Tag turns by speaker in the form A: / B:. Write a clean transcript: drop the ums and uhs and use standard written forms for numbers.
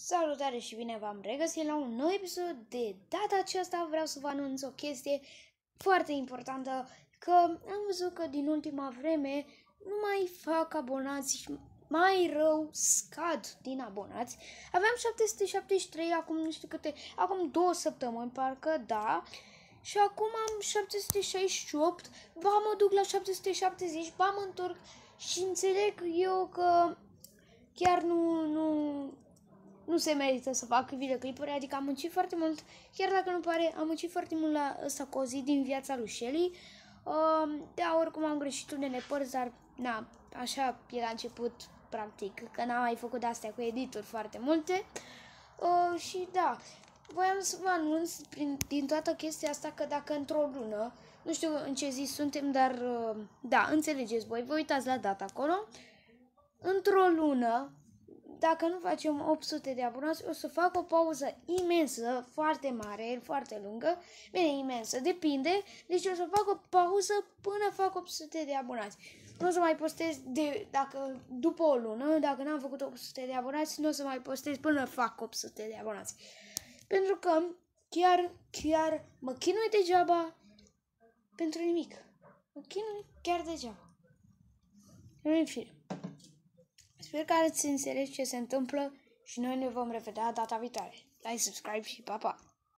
A: Salutare și bine v-am regăsit la un nou episod. De data aceasta vreau să vă anunț o chestie foarte importantă, că am văzut că din ultima vreme nu mai fac abonați și mai rău scad din abonați. Aveam 773, acum nu știu câte, acum 2 săptămâni parcă, da. Și acum am 768, ba mă duc la 770, ba mă întorc și înțeleg eu că chiar nu se merită să fac videoclipuri, adică am muncit foarte mult, chiar dacă nu pare, am muncit foarte mult la ăsta cu o zi din viața lui Shelly. Da, oricum am greșit unele părți, dar na, așa e la început, practic, că n-am mai făcut astea cu edituri foarte multe. Și da, voiam să vă anunț din toată chestia asta că dacă într-o lună, nu știu în ce zi suntem, dar da, înțelegeți voi, vă uitați la data acolo, într-o lună, dacă nu facem 800 de abonați, o să fac o pauză imensă, foarte mare, foarte lungă, bine, imensă, depinde, deci o să fac o pauză până fac 800 de abonați. Nu o să mai postez dacă după o lună, dacă n-am făcut 800 de abonați, nu o să mai postez până fac 800 de abonați. Pentru că chiar mă chinui degeaba pentru nimic. Mă chinui chiar degeaba. În fine. Sper că ați înțeles ce se întâmplă și noi ne vom revedea data viitoare. Like, subscribe și pa, pa!